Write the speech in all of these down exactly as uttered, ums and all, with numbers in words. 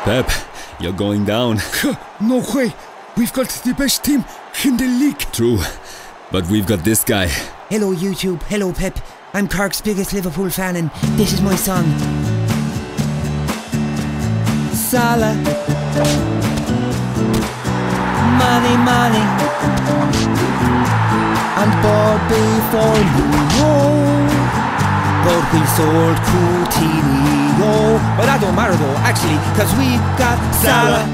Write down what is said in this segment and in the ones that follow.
Pep, you're going down. No way. We've got the best team in the league. True, but we've got this guy. Hello YouTube, hello Pep. I'm Cork's biggest Liverpool fan and this is my song. Salah, money, money, and Bobby Firmino. But we sold Coutinho. But that don't matter though, actually, cause we got Salah.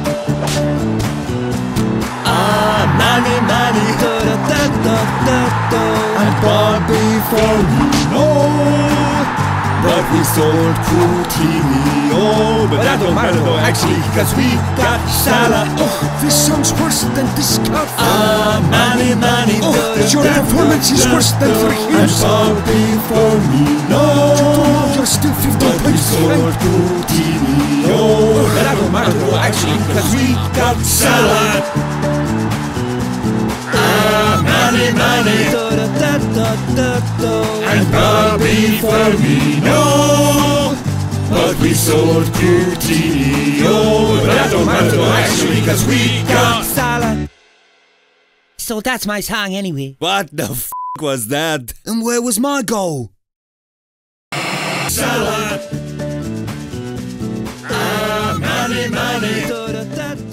Ah, money, money, da da da da da da. And Bobby Firmino. But we sold Coutinho. But that don't matter though, actually, cause we got Salah. Oh, this sounds worse than this car. Ah, money, money, oh, your performance is worse than for him. And Bobby Firmino. You're still fifteen But we points sold behind. Coutinho. But that don't matter though, actually, cause we got Salah. Ah, money, money, da da da da da da. And Bobby Firmino. But we sold Coutinho. But that don't matter though, actually, cause we got Salah. So that's my song anyway. What the f was that? And where was my goal? Salah. Ah, money, money, da da da.